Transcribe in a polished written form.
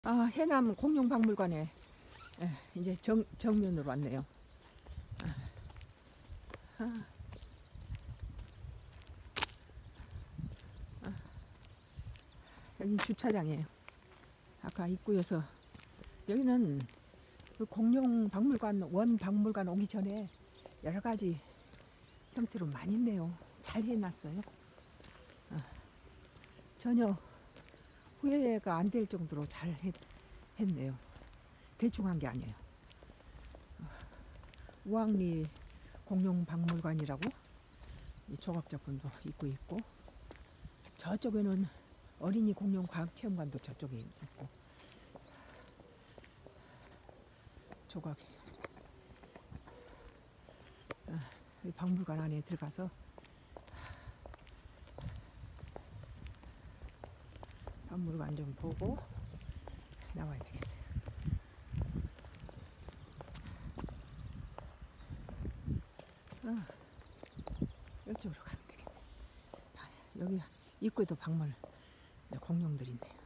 해남 공룡박물관에 이제 정면으로 왔네요. 아, 여기 주차장이에요. 아까 입구에서 여기는 그 공룡박물관 원박물관 오기 전에 여러 가지 형태로 많이 있네요. 잘 해놨어요. 전혀 후회가 안 될 정도로 잘 했네요. 대충 한 게 아니에요. 우왕리 공룡박물관이라고 이 조각작품도 있고 저쪽에는 어린이 공룡 과학체험관도 저쪽에 있고 조각이 이 박물관 안에 들어가서 박물관 좀 보고 나와야 되겠어요. 이쪽으로 가면 되겠네. 여기 입구에도 박물 공룡들이 있네요.